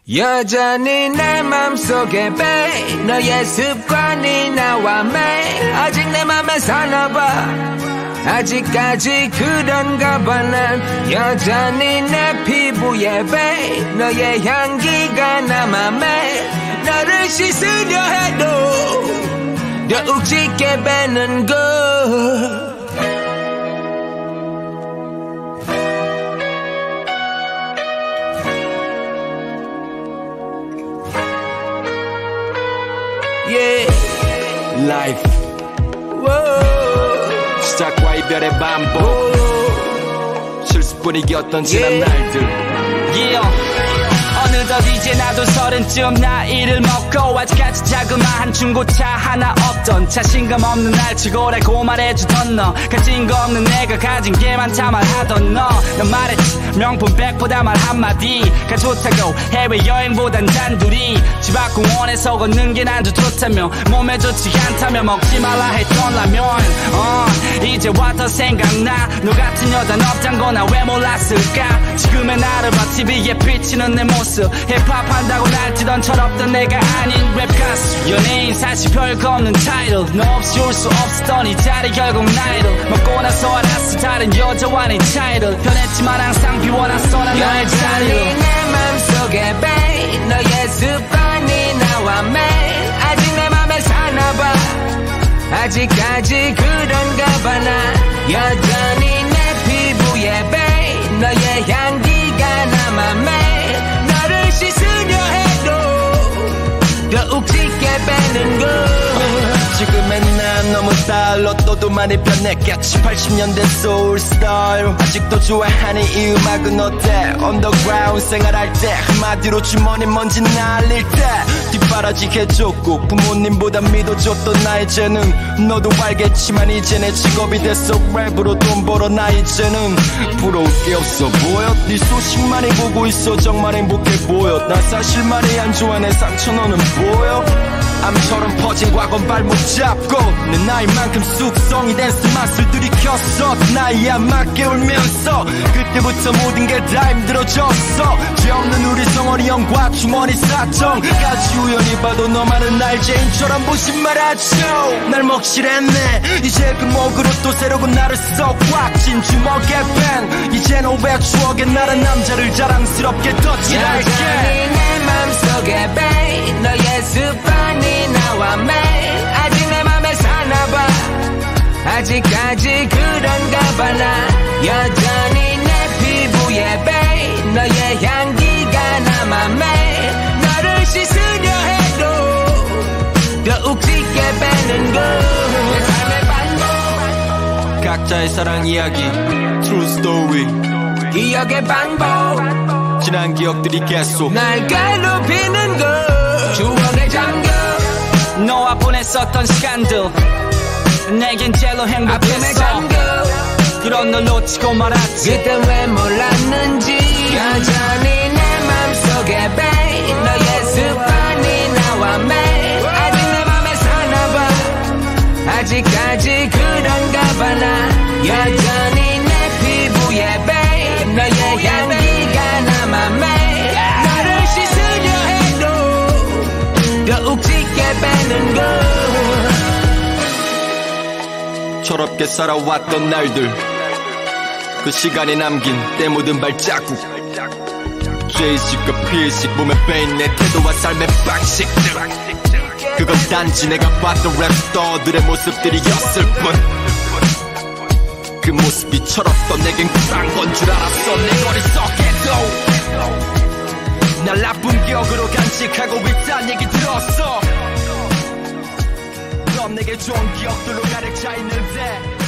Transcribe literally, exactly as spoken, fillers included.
여전히 내 맘속에 babe 너의 습관이 나와 매일 아직 내 맘에 사나봐 아직까지 그런가 봐 난 여전히 내 피부에 babe 너의 향기가 남아 매일 너를 씻으려 해도 더욱 짙게 배는 걸 Yeah, Life Whoa. 시작과 이별의 반복 Whoa. 실수뿐이었던 지난 yeah. 날들 yeah. 어느덧 이제 나도 서른쯤 나이를 먹고 아직까지 자그마한 중고차 하나 없던 자신감 없는 날 치고래 고말해주던 너 가진 거 없는 내가 가진 게 많다 말하던 너 넌 말했지 명품 백보다 말 한마디가 좋다고 해외여행보단 단둘이 집 앞 공원에서 걷는 게 난도 좋다며 몸에 좋지 않다며 먹지 말라 했던 라면 어, 이제 와 더 생각나 너 같은 여자는 없단 거나 왜 몰랐을까 지금의 나를 봐 티비에 비치는 내 모습 힙합 한다고 날뛰던 철없던 내가 아닌 랩 가수 연예인 사실 별거 없는 타이틀 너 없이 올 수 없었던 이 자리 결국 나이를 먹고 나서 알았어 다른 여자와는 차이를 변했지만 항상 비워놨어 난 너의 자리를 내 맘속에 babe 너의 습관이 나와 매일 아직 내 맘에 사나봐 아직까지 그런가 봐 나 여전히 내 피부에 babe 너의 향기가 남아 매일 너를 씻으려 해도 더욱 짙게 배는 걸 지금의 난 너무 달러 너도 많이 변했겠지 팔십 년대 소울 스타일 아직도 좋아하니 이 음악은 어때 언더그라운드 생활할 때 한마디로 주머니 먼지 날릴 때 뒷바라지 해줬고 부모님보다 믿어줬던 나 이제는 너도 알겠지만 이제 내 직업이 됐어 랩으로 돈 벌어 나 이제는 부러울 게 없어 보여 네 소식만이 보고 있어 정말 행복해 보여 나 사실 많이 안 좋아 내 상처 너는 보여 암처럼 퍼진 과거는 발목 잡고 내 나이만큼 숙성이 된 스맛을 들이켰어 나이야 맞게 울면서 그때부터 모든 게 다 힘들어졌어 죄 없는 우리 성원이 형과 주머니 사정까지 우연히 봐도 너만은 날 죄인처럼 보지 말아줘 날 먹칠했네 이제 그 목으로 또 새로운 나를 써 꽉진 주먹에 밴 이제 너의 추억에 나란 남자를 자랑스럽게 덧칠할게 여전히 내 맘속에 babe 너의 습관이 나와 매일 아직 내 맘에 사나봐 아직까지 그런가 봐 나 여전히 내 피부에 babe 너의 향기가 남아 매일 너를 씻으려 해도 더욱 짙게 배는 걸 내 삶의 반복 각자의 사랑 이야기 True Story 기억의 반복 지난 기억들이 계속 날 괴롭히는 걸 추억에 잠겨 너와 보냈었던 시간들 내겐 제일로 아픔에 행복했어 잠겨 그런 널 놓치고 말았지 그때 왜 몰랐는지 여전히 내 맘속에 babe 너의 습관이 나와 매일 아직 내 맘에 사나봐 아직까지 그런가 봐 나 여전히 내 피부에 babe 너의 향기가 남아 매일 너를 씻으려 해도 더욱 짙게 배는 걸 철없게 살아왔던 날들 그 시간이 남긴 때 묻은 발자국 죄의식과 피의식 몸에 빼인 내 태도와 삶의 방식들 그건 단지 내가 봤던 랩스터들의 모습들이었을 뿐 그 모습이 철없던 내겐 쿨한 건 줄 알았어 내 머릿속에도 날 나쁜 기억으로 간직하고 있다는 얘기 들었어 넌 내게 좋은 기억들로 가득 차 있는데